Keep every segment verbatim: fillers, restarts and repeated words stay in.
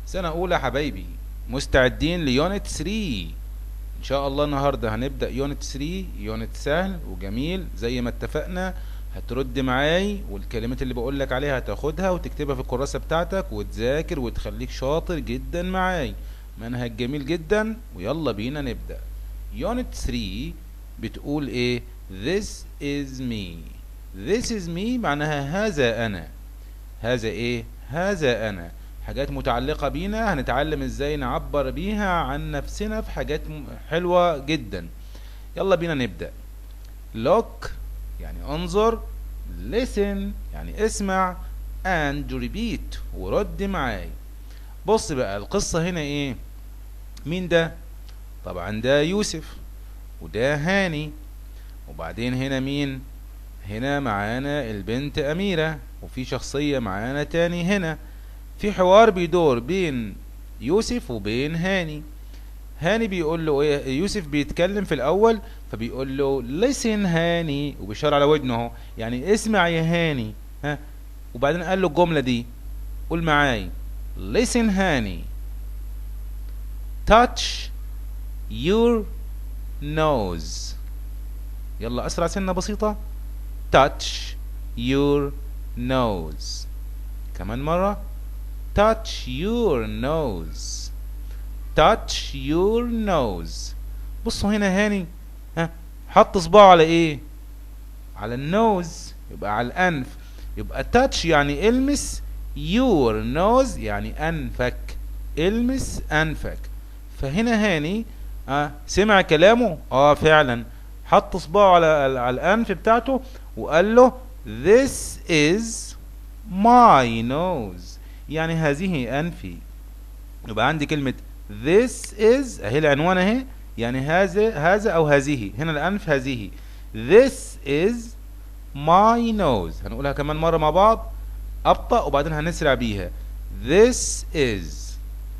سنة أولى حبايبي، مستعدين ليونت ثري. إن شاء الله النهاردة هنبدأ يونت ثري. يونت سهل وجميل زي ما اتفقنا. هترد معاي والكلمات اللي بقولك عليها هتاخدها وتكتبها في الكراسة بتاعتك وتذاكر وتخليك شاطر جدا معاي. منهج جميل جدا، ويلا بينا نبدأ. يونت ثري بتقول ايه؟ This is me. This is me معناها هذا أنا. هذا ايه؟ هذا أنا. حاجات متعلقة بينا هنتعلم ازاي نعبر بيها عن نفسنا في حاجات حلوة جدا. يلا بينا نبدأ. look يعني انظر، listen يعني اسمع، and repeat ورد معاي. بص بقى القصة هنا ايه؟ مين ده؟ طبعا ده يوسف، وده هاني، وبعدين هنا مين؟ هنا معانا البنت أميرة، وفي شخصية معانا تاني هنا. في حوار بيدور بين يوسف وبين هاني. هاني بيقول له ايه؟ يوسف بيتكلم في الاول فبيقول له listen هاني، وبيشار على ودنه اهو، يعني اسمع يا هاني. ها، وبعدين قال له الجملة دي، قول معاي listen هاني. touch your nose. يلا اسرع سنة بسيطة. touch your nose. كمان مرة. touch your nose. touch your nose. بصوا هنا هاني، ها، حط صباعه على ايه؟ على النوز، يبقى على الانف. يبقى touch يعني المس، your nose يعني انفك، المس انفك. فهنا هاني اه سمع كلامه، اه فعلا حط صباعه على على الانف بتاعته وقال له this is my nose، يعني هذه انفي. يبقى عندي كلمة this is اهي العنوان اهي، يعني هذا هذا او هذه. هنا الانف هذه. this is my nose. هنقولها كمان مرة مع بعض ابطأ وبعدين هنسرع بيها. this is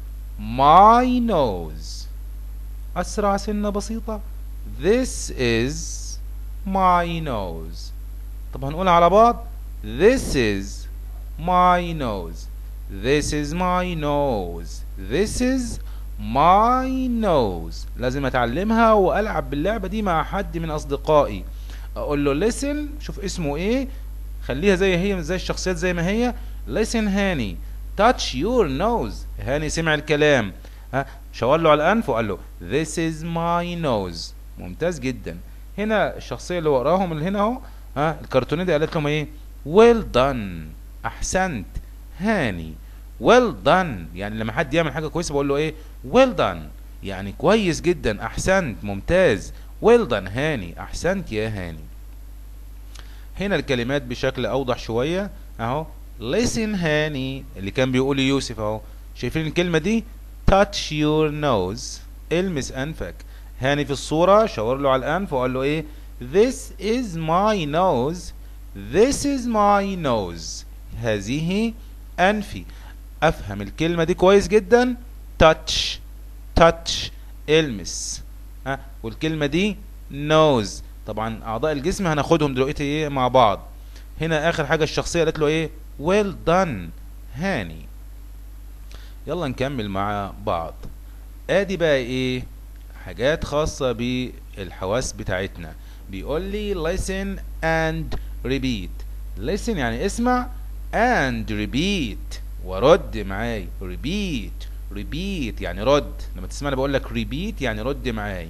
my nose. اسرع سنة بسيطة. this is my nose. طب هنقولها على بعض. this is my nose. this is my nose. this is my nose. لازم اتعلمها والعب باللعبة دي مع حد من اصدقائي. اقول له listen، شوف اسمه ايه، خليها زي هي، زي الشخصيات زي ما هي. listen هاني. touch your nose. هاني سمع الكلام، ها، شاور له على الانف وقال له this is my nose. ممتاز جدا. هنا الشخصية اللي وراهم اللي هنا اهو، ها، الكرتونية دي قالت لهم ايه؟ well done. احسنت هاني. well done يعني لما حد يعمل حاجة كويسة بقول له ايه؟ well done يعني كويس جدا، احسنت، ممتاز. well done هاني، احسنت يا هاني. هنا الكلمات بشكل اوضح شوية اهو. listen هاني اللي كان بيقول يوسف اهو، شايفين الكلمة دي؟ touch your nose، المس انفك. هاني في الصورة شاور له على الانف وقال له ايه؟ this is my nose. this is my nose. هذه انفي. افهم الكلمة دي كويس جدا. touch touch المس، ها، والكلمة دي nose. طبعا اعضاء الجسم هناخدهم دلوقتي ايه مع بعض. هنا اخر حاجة الشخصية قالت له ايه؟ well done هاني. يلا نكمل مع بعض. ادي بقى ايه؟ حاجات خاصة بالحواس بتاعتنا. بيقول لي listen and repeat. listen يعني اسمع، and repeat ورد معاي. repeat repeat يعني رد. لما تسمعني بقول لك repeat يعني رد معاي.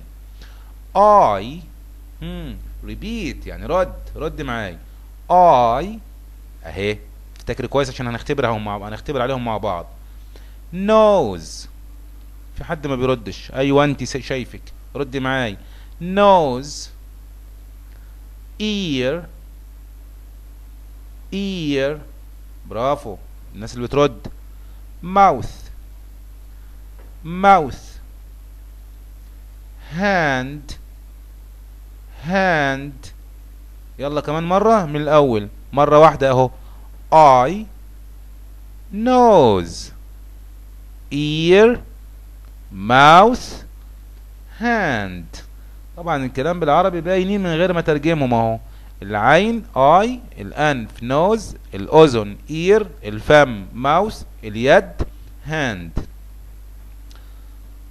I هم repeat يعني رد، رد معاي. I اهي، افتكر كويس عشان هنختبرهم مع هنختبر عليهم مع بعض. nose. في حد ما بيردش؟ ايوه انت شايفك، رد معاي. nose. ear ear برافو الناس اللي بترد. mouth mouth. hand hand. يلا كمان مرة من الأول، مرة واحدة أهو. eye nose ear mouth hand. طبعا الكلام بالعربي باينين من غير ما ترجمهم اهو. العين eye، الأنف nose، الأذن ear، الفم mouth، اليد hand.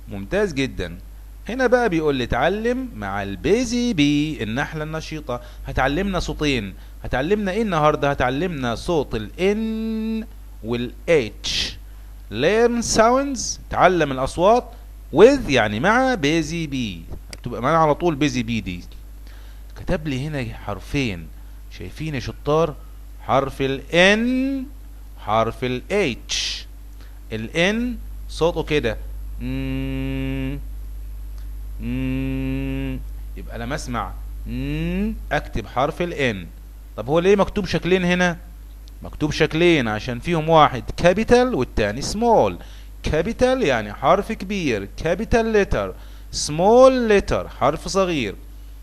ممتاز جدا. هنا بقى بيقول لي اتعلم مع البيزي بي النحلة النشيطة. هتعلمنا صوتين. هتعلمنا ايه النهارده؟ هتعلمنا صوت ال N وال H. learn sounds، تعلم الأصوات with يعني مع بيزي بي، هتبقى معانا على طول بيزي بي دي. كتب لي هنا حرفين، شايفين يا شطار؟ حرف ال N، حرف ال H. ال N صوته كده مم. مم. يبقى لما اسمع مم. اكتب حرف ال N. طب هو ليه مكتوب شكلين هنا؟ مكتوب شكلين عشان فيهم واحد كابيتال والتاني سمول. كابيتال يعني حرف كبير، كابيتال لتر. سمول لتر حرف صغير.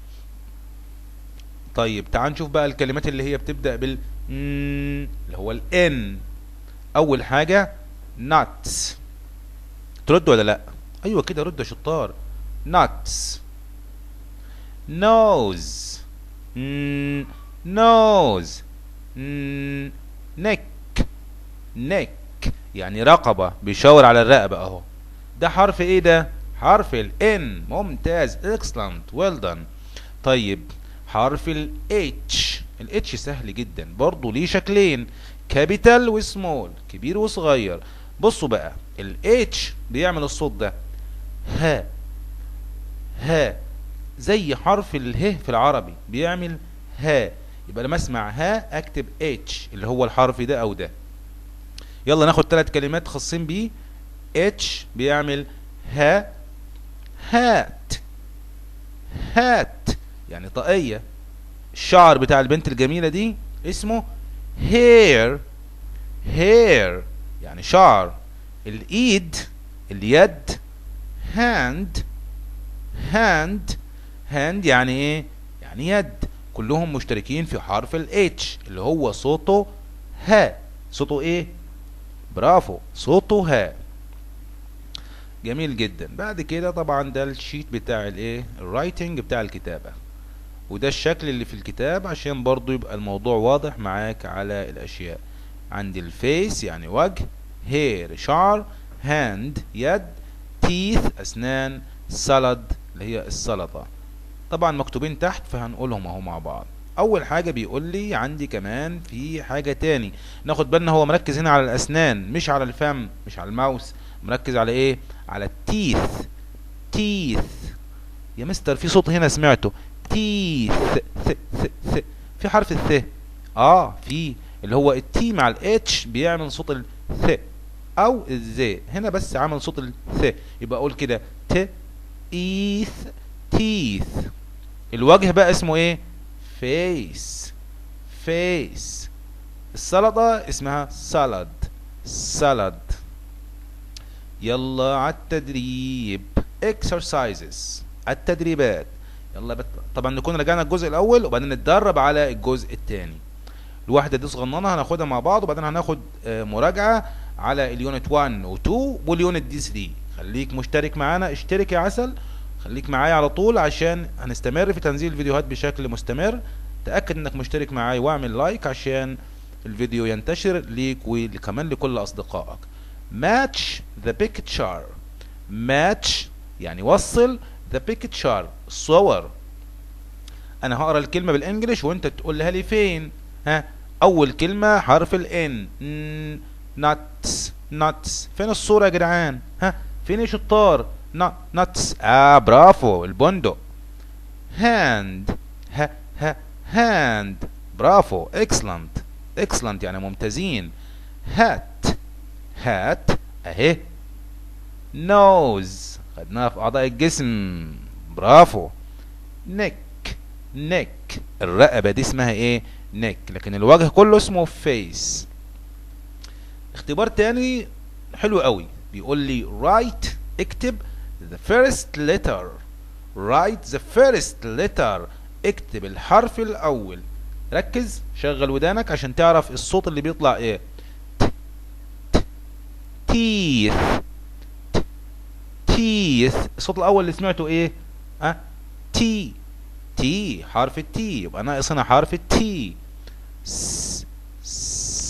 طيب تعال نشوف بقى الكلمات اللي هي بتبدأ بال مم. اللي هو ال N. أول حاجة nuts. ترد ولا لأ؟ أيوة كده رد يا شطار. nuts. nose. مم. nose. مم. neck. neck يعني رقبة، بيشاور على الرقبة أهو. ده حرف إيه ده؟ حرف ال N. ممتاز. excellent. well done. طيب حرف ال H. ال H سهل جدا برضو، ليه شكلين كابيتال وسمول، كبير وصغير. بصوا بقى ال H بيعمل الصوت ده ها ها، زي حرف اله في العربي بيعمل ها. يبقى لما اسمع ها اكتب H اللي هو الحرف ده او ده. يلا ناخد ثلاث كلمات خاصين بيه. H بيعمل ها هات. هات يعني طاقية. الشعر بتاع البنت الجميلة دي اسمه hair. hair يعني شعر. الايد اليد hand. hand hand يعني ايه؟ يعني يد. كلهم مشتركين في حرف ال H اللي هو صوته ها. صوته ايه؟ برافو، صوته ها. جميل جدا. بعد كده طبعا ده الشيت بتاع الايه؟ الرايتنج بتاع الكتابة، وده الشكل اللي في الكتاب عشان برضو يبقى الموضوع واضح معاك على الاشياء. عندي الفيس يعني وجه، هير شعر، هاند يد، تيث اسنان، سلد اللي هي السلطة. طبعا مكتوبين تحت فهنقولهم اهو مع بعض. اول حاجة بيقول لي عندي كمان في حاجة تاني ناخد بالنا، هو مركز هنا على الاسنان مش على الفم مش على الماوس، مركز على ايه؟ على التيث. تيث يا مستر في صوت هنا سمعته تيث. ث ث ث في حرف الث. اه في اللي هو التي مع الاتش بيعمل صوت الث او الزي، هنا بس عمل صوت الث. يبقى اقول كده ت ايث تيث. الوجه بقى اسمه ايه؟ فيس. فيس. السلطة اسمها سالاد. سالاد. يلا على التدريب exercises. التدريبات. يلا بت... طبعا نكون رجعنا الجزء الاول وبعدين نتدرب على الجزء الثاني. الواحدة دي صغننه هناخدها مع بعض وبعدين هناخد مراجعة على اليونت واحد و اتنين واليونت دي ثلاثة. خليك مشترك معانا، اشترك يا عسل، خليك معايا على طول عشان هنستمر في تنزيل الفيديوهات بشكل مستمر. تأكد انك مشترك معايا واعمل لايك عشان الفيديو ينتشر ليك وكمان لكل اصدقائك. match the picture. match يعني وصل the picture الصور. انا هقرا الكلمة بالانجلش وانت تقولها لي فين. ها اول كلمة حرف ال N. nuts. nuts فين الصورة يا جدعان؟ ها فين يا شطار؟ nuts. اه برافو البندق. hand. ها ها hand برافو. excellent. excellent يعني ممتازين. hat. hat اهي. nose خدناها في اعضاء الجسم برافو. neck. neck الرقبة دي اسمها ايه؟ neck. لكن الوجه كله اسمه face. اختبار تاني حلو قوي بيقول لي write اكتب the first letter. write the first letter اكتب الحرف الاول. ركز شغل ودانك عشان تعرف الصوت اللي بيطلع ايه. teeth. teeth الصوت الاول اللي سمعته ايه؟ اه تي. تي حرف التي يبقى ناقص هنا حرف التي.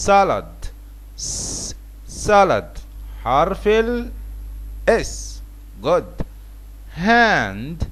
salad. salad حرف الاس. good. hand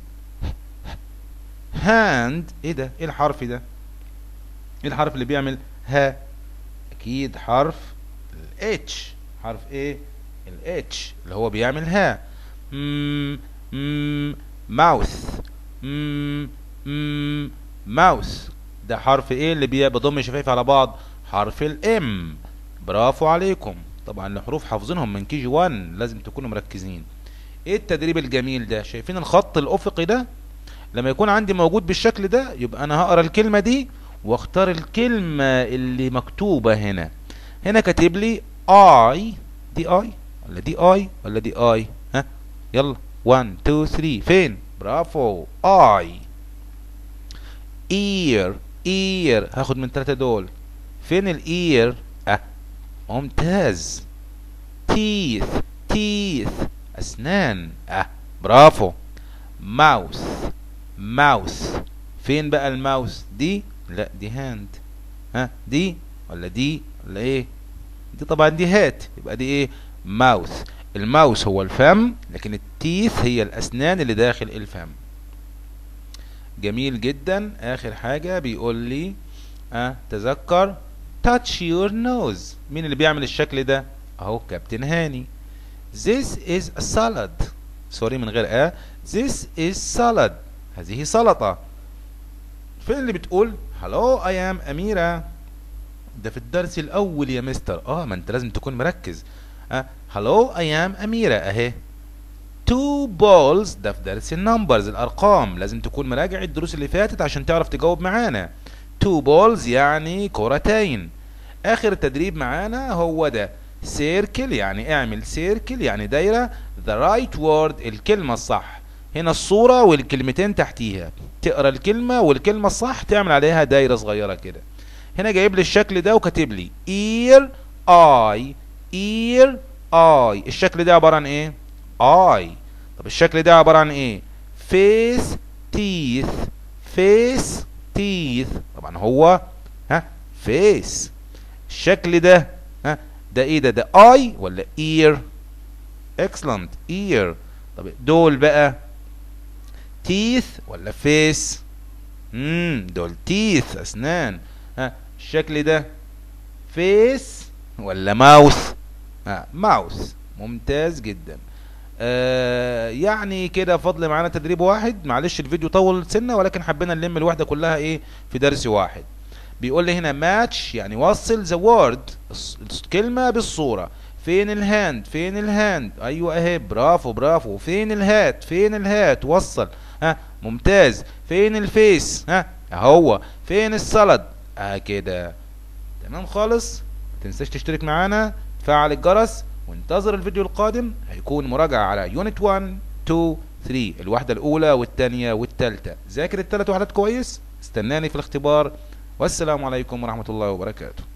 hand ايه ده؟ ايه الحرف ده؟ ايه الحرف اللي بيعمل ها؟ اكيد حرف ال H. حرف ايه؟ ال H اللي هو بيعمل ها. مم مم mouth. مم مم mouth ده حرف ايه اللي بي- بضم شفايف على بعض؟ حرف الام. برافو عليكم. طبعا الحروف حافظينهم من كي جي واحد، لازم تكونوا مركزين. ايه التدريب الجميل ده؟ شايفين الخط الافقي ده؟ لما يكون عندي موجود بالشكل ده يبقى انا هقرا الكلمه دي واختار الكلمه اللي مكتوبه هنا. هنا كاتب لي اي، دي اي ولا دي اي ولا دي اي؟ ها يلا واحد اتنين تلاتة. فين؟ برافو اي. ear ear هاخد من ثلاثة دول. فين الاير؟ اه ممتاز. teeth teeth اسنان. اه برافو. mouse mouse فين بقى الماوس؟ دي؟ لا دي هاند. ها دي ولا دي ولا ايه؟ دي طبعا دي هات، يبقى دي ايه؟ ماوث. الماوس هو الفم، لكن التيث هي الاسنان اللي داخل الفم. جميل جدا. اخر حاجة بيقول لي اه تذكر touch your nose. مين اللي بيعمل الشكل ده؟ اهو كابتن هاني. this is a salad. سوري من غير اه. this is salad. هذه سلطة. فين اللي بتقول hello I am أميرة؟ ده في الدرس الأول يا مستر. اه ما انت لازم تكون مركز. اه hello I am أميرة اهي. two balls ده في درس النمبرز الأرقام، لازم تكون مراجع الدروس اللي فاتت عشان تعرف تجاوب معانا. two balls يعني كرتين. آخر تدريب معانا هو ده circle يعني اعمل circle يعني دايرة. the right word الكلمة الصح. هنا الصورة والكلمتين تحتيها، تقرا الكلمة والكلمة الصح تعمل عليها دايرة صغيرة كده. هنا جايب لي الشكل ده وكاتب لي ear eye ear eye. الشكل ده عبارة عن ايه؟ eye. طب الشكل ده عبارة عن ايه؟ face teeth face teeth. طبعا هو ها face. الشكل ده ها ده ايه ده؟ ده eye ولا ear؟ excellent ear. طب دول بقى teeth ولا face؟ امم دول teeth اسنان. ها الشكل ده face ولا ماوث؟ ها ماوث. ممتاز جدا. آه يعني كده فضل معانا تدريب واحد. معلش الفيديو طول سنه، ولكن حبينا نلم الوحده كلها ايه في درس واحد. بيقول لي هنا ماتش يعني وصل ذا وورد الكلمه بالصوره. فين الهاند؟ فين الهاند؟ ايوه اهي برافو برافو. فين الهات؟ فين الهات؟ وصل. ها ممتاز. فين الفيس؟ ها اهو. فين السلد؟ اه كده تمام خالص. متنساش تشترك معانا، تفعل الجرس، وانتظر الفيديو القادم. هيكون مراجعة على يونت واحد اتنين تلاتة الوحدة الأولى والثانية والثالثة. ذاكر الثلاث وحدات كويس، استناني في الاختبار. والسلام عليكم ورحمة الله وبركاته.